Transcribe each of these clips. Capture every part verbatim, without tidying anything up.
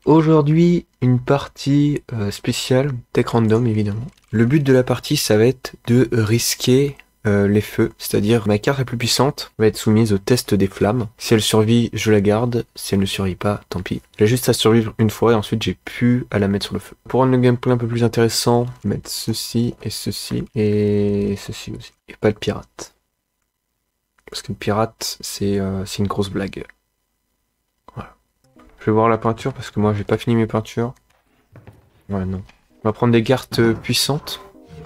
Aujourd'hui, une partie euh, spéciale, tech random évidemment. Le but de la partie, ça va être de risquer euh, les feux, c'est-à-dire ma carte la plus puissante va être soumise au test des flammes. Si elle survit, je la garde. Si elle ne survit pas, tant pis. J'ai juste à survivre une fois et ensuite j'ai plus à la mettre sur le feu. Pour rendre le gameplay un peu plus intéressant, mettre ceci et ceci et ceci aussi. Et pas de pirate. Parce que le pirate, c'est euh, c'est une grosse blague. Voilà. Je vais voir la peinture parce que moi j'ai pas fini mes peintures. Ouais, non. On va prendre des cartes euh, puissantes.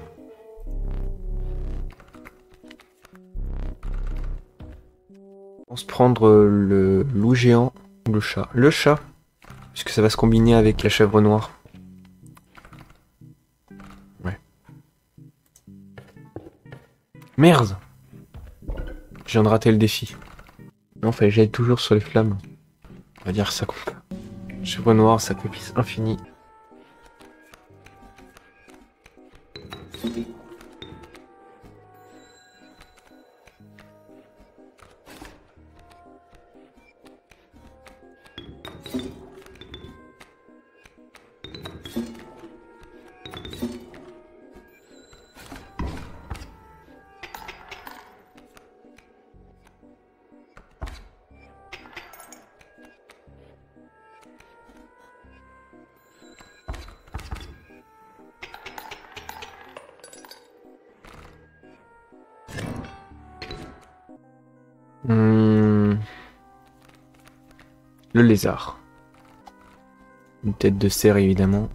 On va se prendre euh, le loup géant ou le chat. Le chat, puisque ça va se combiner avec la chèvre noire. Ouais. Merde! Je viens de rater le défi. Non, fallait que j'aille toujours sur les flammes. On va dire ça compte. Chèvre noire, sacrifice infini. Hum... Le lézard. Une tête de cerf évidemment.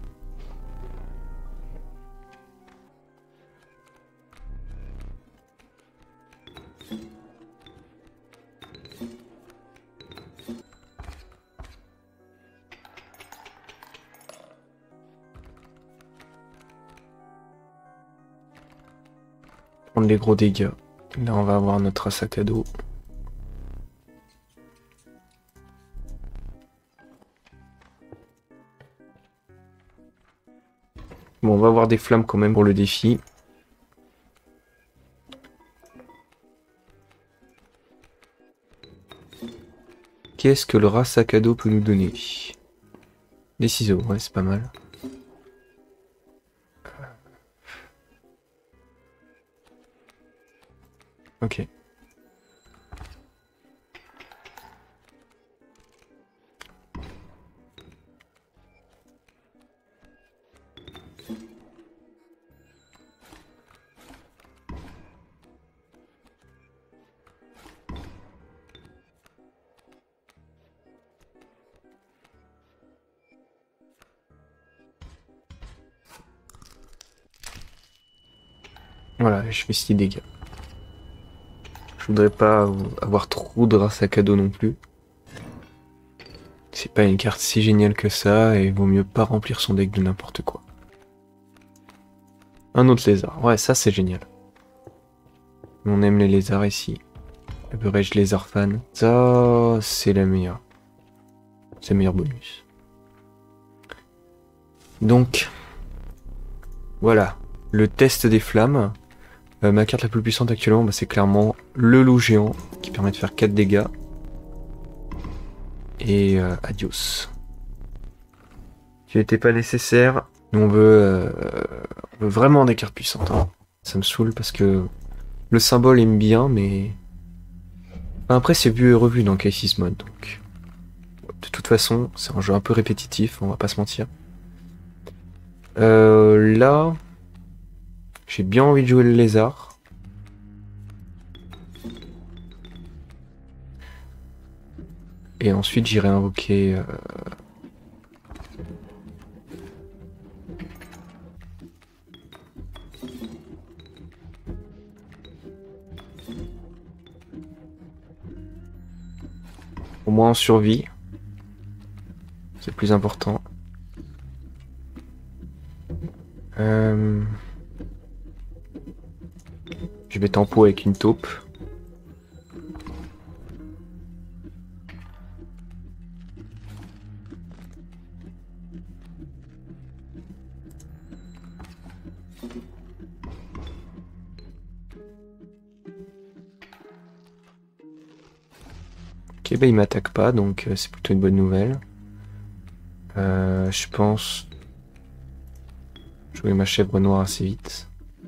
Prendre les gros dégâts. Là on va avoir notre sac à dos. Bon, on va avoir des flammes quand même pour le défi. Qu'est-ce que le rat sac à dos peut nous donner? Des ciseaux, ouais, c'est pas mal. Ok. Voilà, je fais six dégâts. Je voudrais pas avoir trop de rat sac à dos non plus. C'est pas une carte si géniale que ça, et vaut mieux pas remplir son deck de n'importe quoi. Un autre lézard, ouais, ça c'est génial. On aime les lézards ici. Le Burège lézard fan. Ça, c'est la meilleure. C'est le meilleur bonus. Donc, voilà. Le test des flammes. Euh, ma carte la plus puissante actuellement, bah, c'est clairement le loup géant, qui permet de faire quatre dégâts. Et euh, adios. Qui n'était pas nécessaire. Nous on veut, euh, on veut vraiment des cartes puissantes. Hein. Ça me saoule parce que le symbole aime bien, mais... Enfin, après c'est vu et revu dans Crisis Mode, donc... De toute façon, c'est un jeu un peu répétitif, on va pas se mentir. Euh, là... J'ai bien envie de jouer le lézard. Et ensuite j'irai invoquer... Euh... Au moins en survie. C'est le plus important. Euh... Je vais tempo avec une taupe. Ok, bah il m'attaque pas, donc euh, c'est plutôt une bonne nouvelle. Euh, je pense jouer ma chèvre noire assez vite.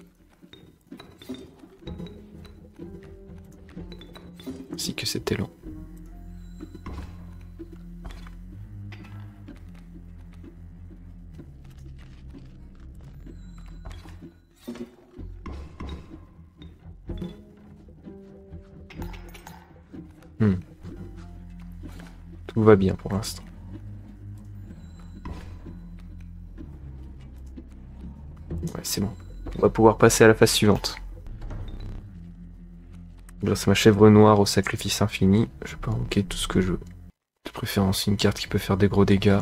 Ainsi que c'était long. Hmm. Tout va bien pour l'instant. Ouais, c'est bon. On va pouvoir passer à la phase suivante. Grâce à ma chèvre noire au sacrifice infini, je peux invoquer tout ce que je veux. De préférence une carte qui peut faire des gros dégâts.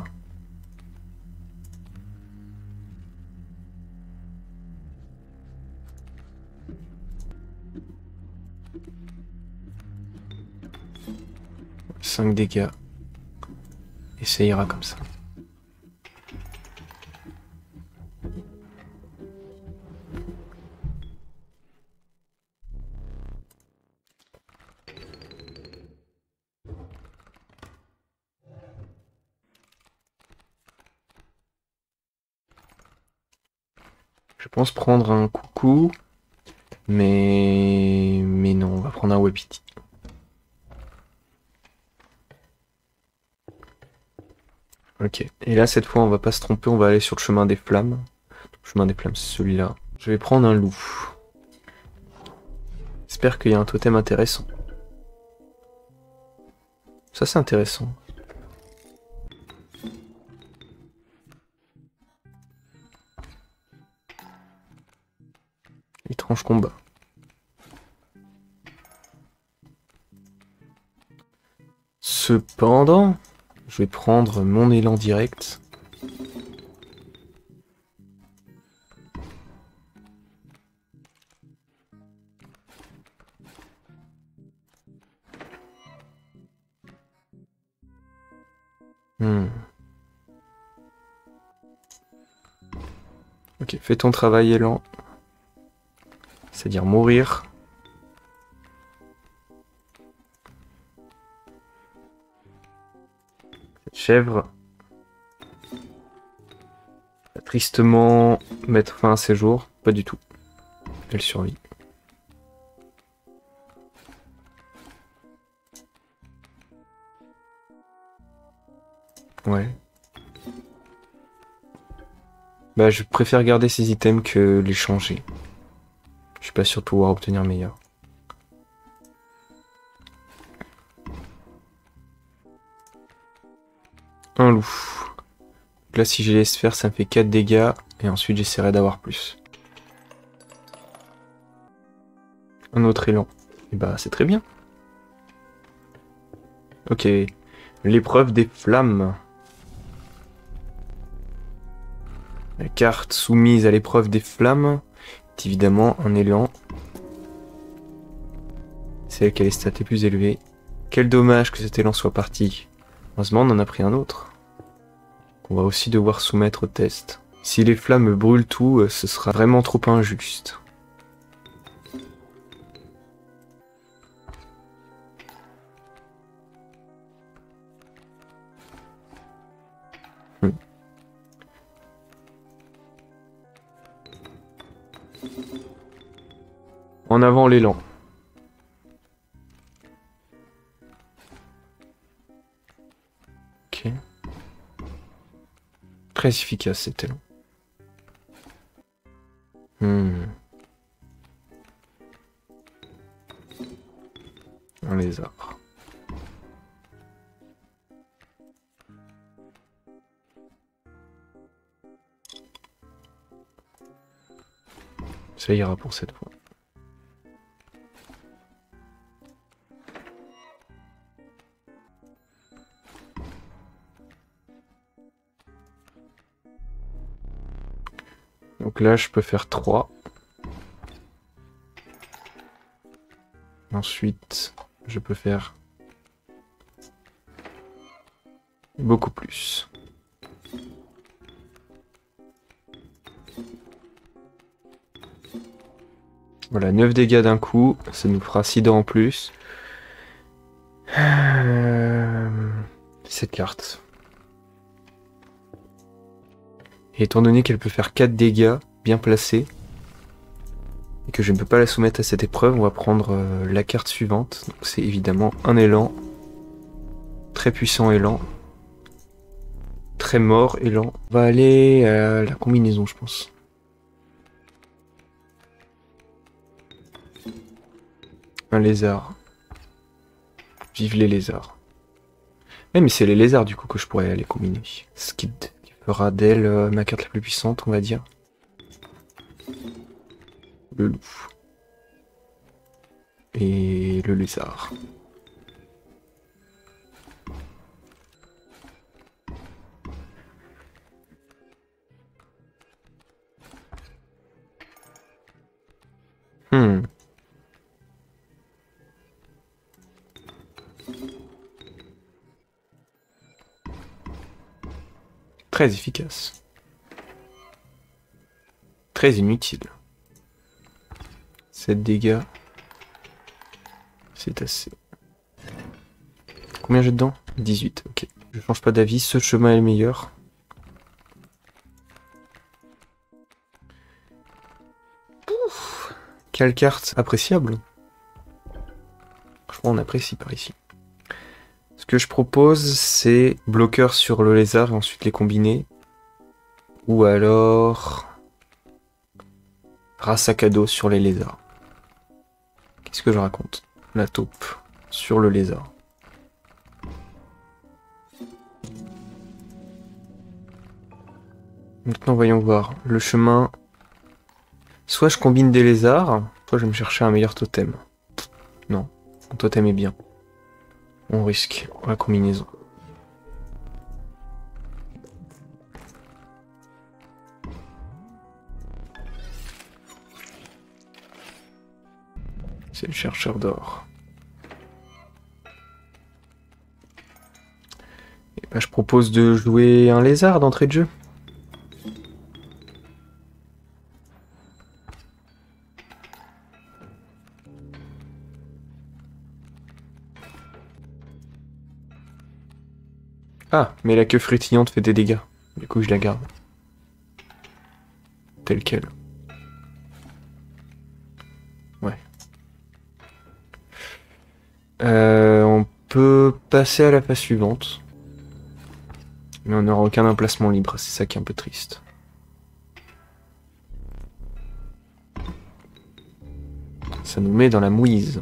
cinq dégâts. Et ça ira comme ça. Je pense prendre un coucou. Mais... Mais non, on va prendre un Wapiti. Ok. Et là, cette fois, on va pas se tromper, on va aller sur le chemin des flammes. Le chemin des flammes, c'est celui-là. Je vais prendre un loup. J'espère qu'il y a un totem intéressant. Ça, c'est intéressant. Étrange combat. Cependant, je vais prendre mon élan direct. Hmm. Ok, fais ton travail élan. C'est-à-dire mourir. Cette chèvre va tristement mettre fin à ses jours. Pas du tout. Elle survit. Ouais. Bah, je préfère garder ces items que les changer. Je suis pas sûr de pouvoir obtenir meilleur. Un loup. Là, si je les laisse faire, ça me fait quatre dégâts. Et ensuite, j'essaierai d'avoir plus. Un autre élan. Et bah, c'est très bien. Ok. L'épreuve des flammes. La carte soumise à l'épreuve des flammes est évidemment un élan. C'est elle qui a les stats les plus élevées. Quel dommage que cet élan soit parti. Heureusement, on en a pris un autre. On va aussi devoir soumettre au test. Si les flammes brûlent tout, ce sera vraiment trop injuste. Hmm. En avant l'élan. Ok. Très efficace cet élan. Hmm. Un lézard. Ça ira pour cette fois. Donc là, je peux faire trois. Ensuite, je peux faire beaucoup plus. Voilà, neuf dégâts d'un coup, ça nous fera six dents en plus. Euh... Cette carte. Et étant donné qu'elle peut faire quatre dégâts bien placés, et que je ne peux pas la soumettre à cette épreuve, on va prendre euh, la carte suivante. Donc c'est évidemment un élan. Très puissant élan. Très mort élan. On va aller à la combinaison, je pense. Un lézard. Vive les lézards. Eh, mais c'est les lézards du coup que je pourrais aller combiner. Ce qui fera d'elle euh, ma carte la plus puissante, on va dire. Le loup. Et le lézard. Hmm. Très efficace. Très inutile. sept dégâts. C'est assez. Combien j'ai dedans? dix-huit, ok. Je change pas d'avis, ce chemin est le meilleur. Ouf. Quelle carte appréciable. Franchement, on apprécie par ici. Ce que je propose, c'est bloqueur sur le lézard et ensuite les combiner. Ou alors... race à cadeau sur les lézards. Qu'est-ce que je raconte? La taupe sur le lézard. Maintenant, voyons voir. Le chemin... Soit je combine des lézards, soit je vais me chercher un meilleur totem. Non, mon totem est bien. On risque la combinaison. C'est le chercheur d'or. Et bah, je propose de jouer un lézard d'entrée de jeu. Ah, mais la queue frétillante fait des dégâts. Du coup, je la garde. Telle quelle. Ouais. Euh, on peut passer à la phase suivante. Mais on n'aura aucun emplacement libre, c'est ça qui est un peu triste. Ça nous met dans la mouise.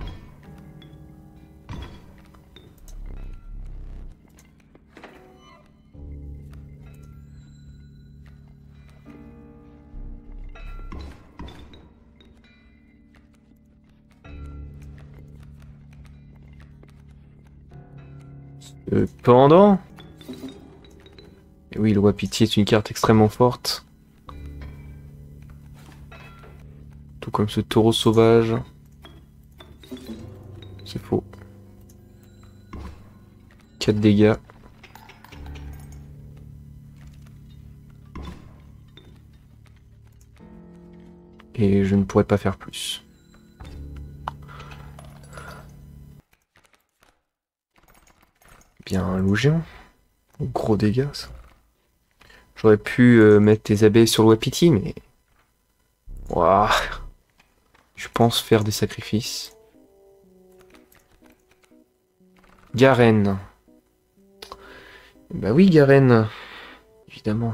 Cependant... Et oui, le Wapiti est une carte extrêmement forte. Tout comme ce taureau sauvage. C'est faux. quatre dégâts. Et je ne pourrais pas faire plus. Bien, un loup géant. Gros dégâts, ça. J'aurais pu euh, mettre des abeilles sur le Wapiti, mais... Ouah. Je pense faire des sacrifices. Garen. Bah oui, Garen. Évidemment.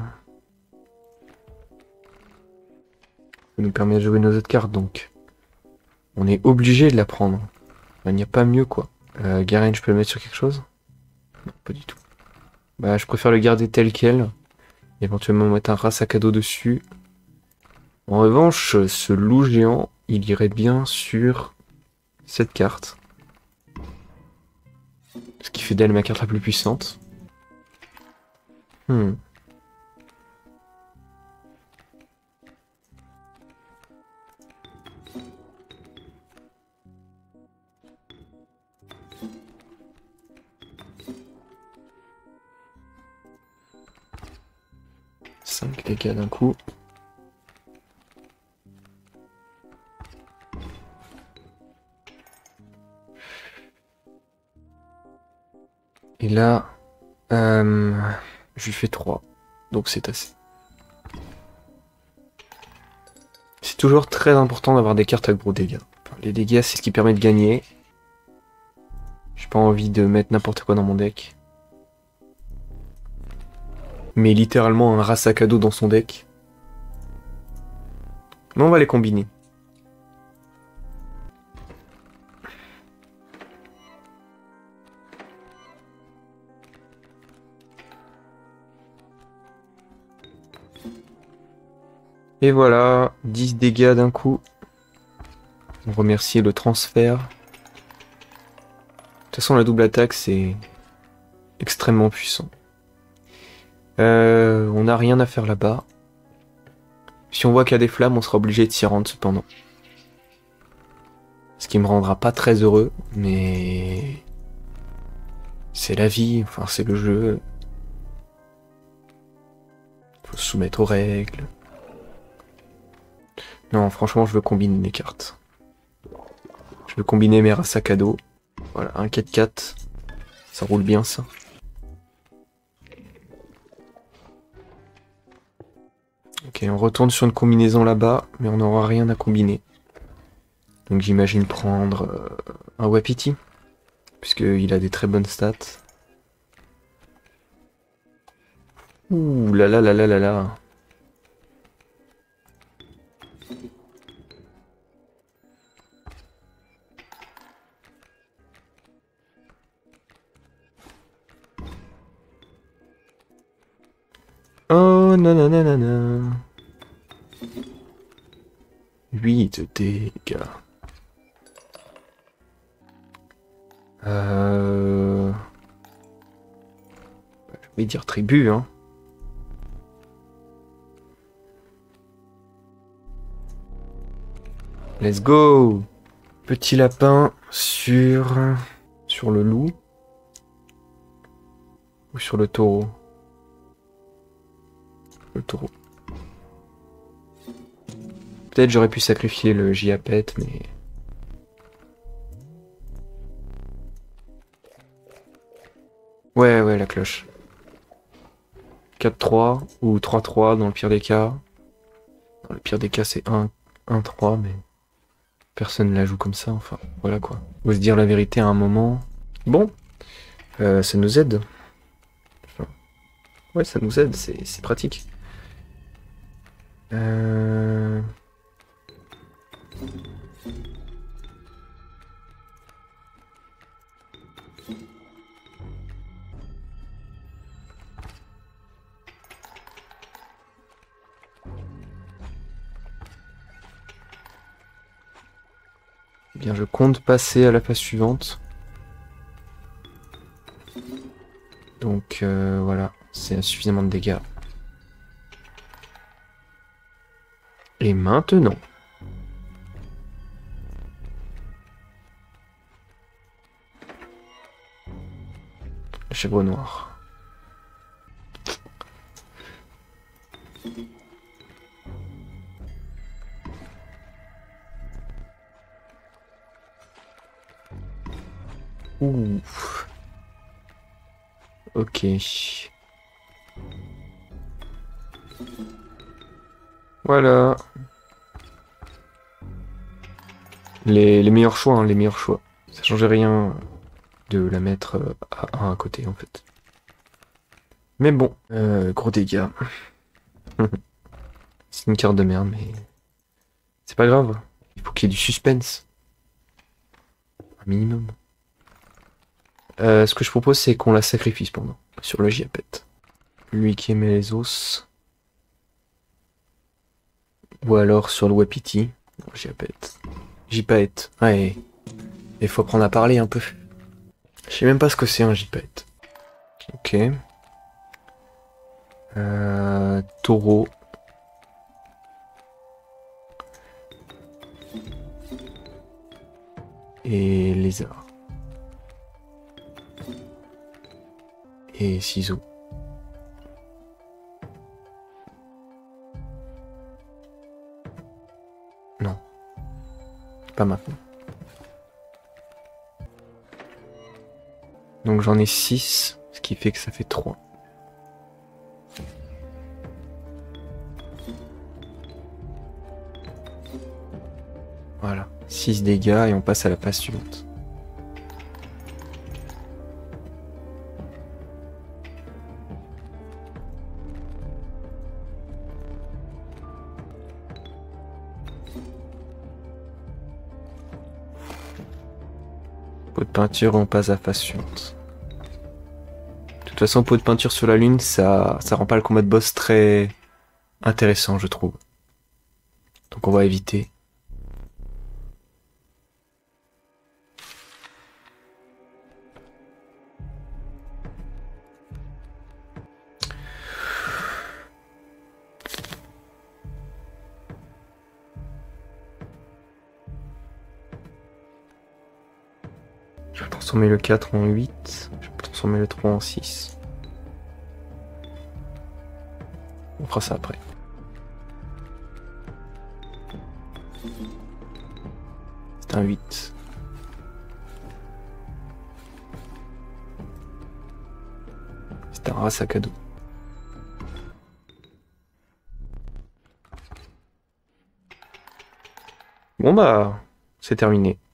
Ça nous permet de jouer nos autres cartes, donc. On est obligé de la prendre. Il n'y a pas mieux, quoi. Euh, Garen, je peux le mettre sur quelque chose? Non, pas du tout. Bah, je préfère le garder tel quel. Éventuellement mettre un race à cadeau dessus. En revanche, ce loup géant, il irait bien sur cette carte. Ce qui fait d'elle ma carte la plus puissante. Hmm. cinq dégâts d'un coup. Et là, euh, je lui fais trois. Donc c'est assez. toujours très important d'avoir des cartes à gros dégâts. Enfin, les dégâts, c'est ce qui permet de gagner. J'ai pas envie de mettre n'importe quoi dans mon deck. Mais littéralement un rat sac à dos dans son deck. Mais on va les combiner. Et voilà, dix dégâts d'un coup. On remercie le transfert. De toute façon, la double attaque, c'est extrêmement puissant. Euh, on n'a rien à faire là-bas. Si on voit qu'il y a des flammes, on sera obligé de s'y rendre cependant. Ce qui me rendra pas très heureux, mais... c'est la vie, enfin c'est le jeu. Faut se soumettre aux règles. Non, franchement, je veux combiner les cartes. Je veux combiner mes sacs à dos. Voilà, un quatre quatre. Ça roule bien, ça. Ok, on retourne sur une combinaison là-bas, mais on n'aura rien à combiner. Donc j'imagine prendre euh, un Wapiti, puisqu'il a des très bonnes stats. Ouh là là là là là là. Oh nananana. huit dégâts. Euh... Je vais dire tribu, hein. Let's go! Petit lapin sur... sur le loup. Ou sur le taureau. Le taureau. Peut-être j'aurais pu sacrifier le Jiapet, mais... Ouais, ouais, la cloche. quatre trois ou trois trois dans le pire des cas. Dans le pire des cas, c'est un trois, mais... personne ne la joue comme ça, enfin, voilà quoi. Faut se dire la vérité à un moment. Bon, euh, ça nous aide. Enfin, ouais, ça nous aide, c'est pratique. Euh... Bien, je compte passer à la phase suivante. Donc euh, voilà, c'est suffisamment de dégâts. Et maintenant... le chèvre noir. Ouh. Ok. Voilà. Les, les meilleurs choix, hein, les meilleurs choix. Ça changeait rien de la mettre à un à côté, en fait. Mais bon, euh, gros dégâts. C'est une carte de merde, mais... c'est pas grave. Il faut qu'il y ait du suspense. Un minimum. Euh, ce que je propose, c'est qu'on la sacrifie cependant. Sur le Jiapet. Lui qui aimait les os. Ou alors sur le Wapiti. Non, Jiapet. Jipaet. Ouais. Il faut apprendre à parler un peu. Je sais même pas ce que c'est un Jipaet. Ok. Euh, taureau. Et lézard. Et ciseaux. Non. Pas maintenant. Donc j'en ai six, ce qui fait que ça fait trois. Voilà, six dégâts et on passe à la phase suivante. Pot de peinture, on passe à la phase suivante. De toute façon, pot de peinture sur la lune, ça, ça rend pas le combat de boss très intéressant, je trouve. Donc on va éviter. Je vais transformer le quatre en huit. Je vais transformer le trois en six. On fera ça après. C'est un huit. C'est un rat sac à dos. Bon bah, c'est terminé.